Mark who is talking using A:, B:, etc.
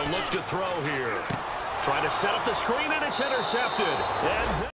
A: look to throw here. Trying to set up the screen, and it's intercepted. And